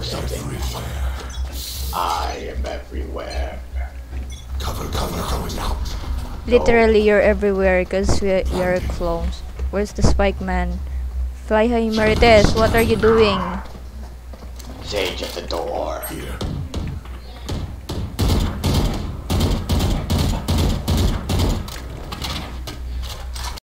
something. I am everywhere. Cover going out. Literally, you're everywhere because we are clones. Where's the spike man? Fly high, Marites. What are you doing? Sage at the door. Here.